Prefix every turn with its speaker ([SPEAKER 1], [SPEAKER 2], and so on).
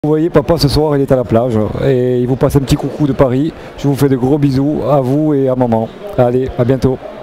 [SPEAKER 1] Vous voyez, papa ce soir il est à la plage et il vous passe un petit coucou de Paris. Je vous fais de gros bisous à vous et à maman. Allez, à bientôt.